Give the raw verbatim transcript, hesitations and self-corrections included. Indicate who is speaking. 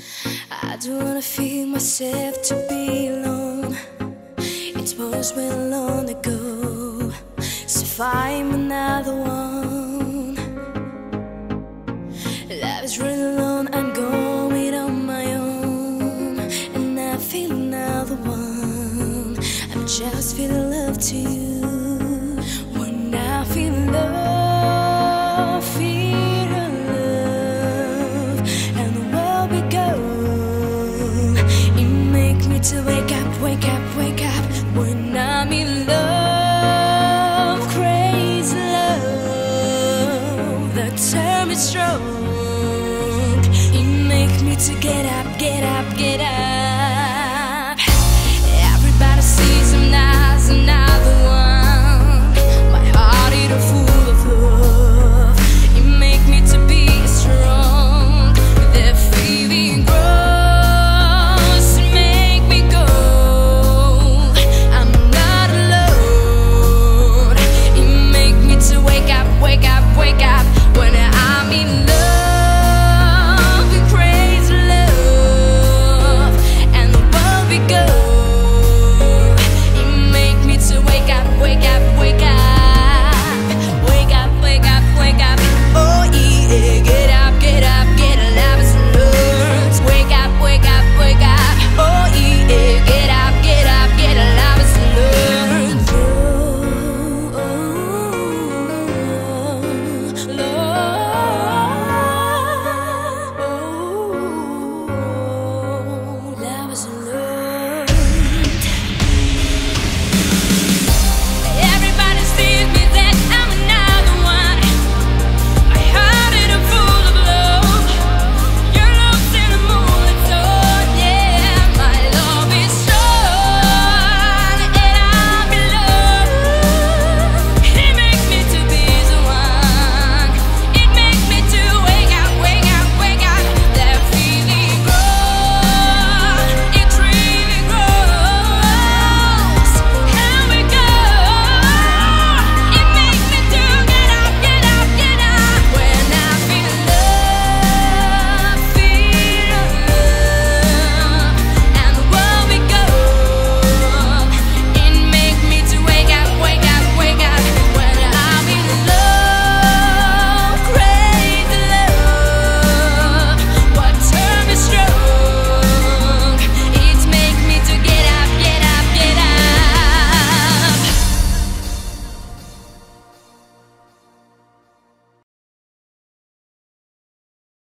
Speaker 1: I don't wanna feel myself to be alone. It was way long ago, so find another one. Life is really alone, I'm going on my own, and I feel another one. I'm just feeling love to you. When I feel love, feel love, and the world we go. It makes me to wake up, wake up, wake up. When I'm in love, crazy love, that turn me strong. It makes me to get up,